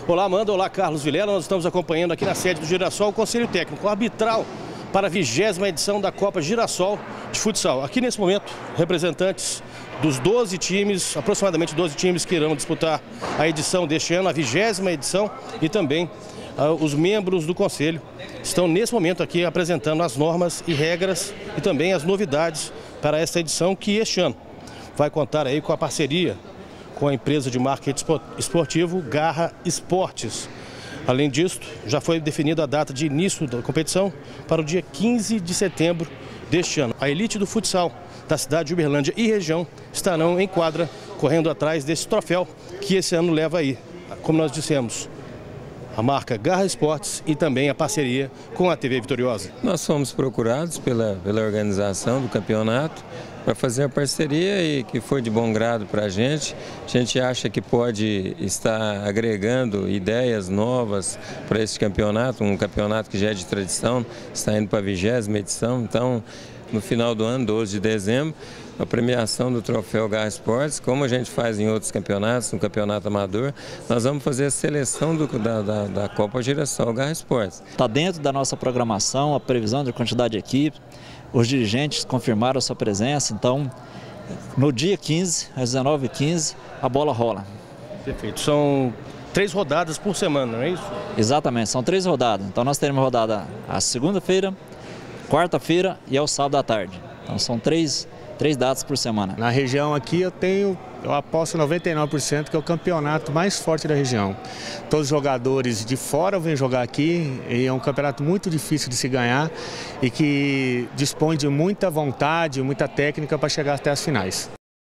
Olá, Amanda. Olá, Carlos Vilela. Nós estamos acompanhando aqui na sede do Girassol o Conselho Técnico arbitral para a 20ª edição da Copa Girassol de Futsal. Aqui nesse momento, representantes dos 12 times, aproximadamente 12 times que irão disputar a edição deste ano, a 20ª edição, e também os membros do Conselho estão nesse momento aqui apresentando as normas e regras e também as novidades para esta edição que este ano vai contar aí com a parceria com a empresa de marketing esportivo Garra Esportes. Além disso, já foi definida a data de início da competição para o dia 15 de setembro deste ano. A elite do futsal da cidade de Uberlândia e região estarão em quadra, correndo atrás desse troféu que esse ano leva aí, como nós dissemos, a marca Garra Esportes e também a parceria com a TV Vitoriosa. Nós fomos procurados pela organização do campeonato para fazer a parceria e que foi de bom grado para a gente. A gente acha que pode estar agregando ideias novas para esse campeonato, um campeonato que já é de tradição, está indo para a 20ª edição. Então, no final do ano, 12 de dezembro, a premiação do troféu Garra Esportes, como a gente faz em outros campeonatos, no campeonato amador, nós vamos fazer a seleção da Copa Girassol Garra Esportes. Está dentro da nossa programação, a previsão de quantidade de equipe, os dirigentes confirmaram a sua presença, então no dia 15, às 19h15, a bola rola. Perfeito. São 3 rodadas por semana, não é isso? Exatamente, são 3 rodadas. Então nós teremos rodada a segunda-feira, quarta-feira e ao sábado à tarde. Então são 3 datas por semana. Na região aqui eu aposto 99% que é o campeonato mais forte da região. Todos os jogadores de fora vêm jogar aqui e é um campeonato muito difícil de se ganhar e que dispõe de muita vontade, muita técnica para chegar até as finais.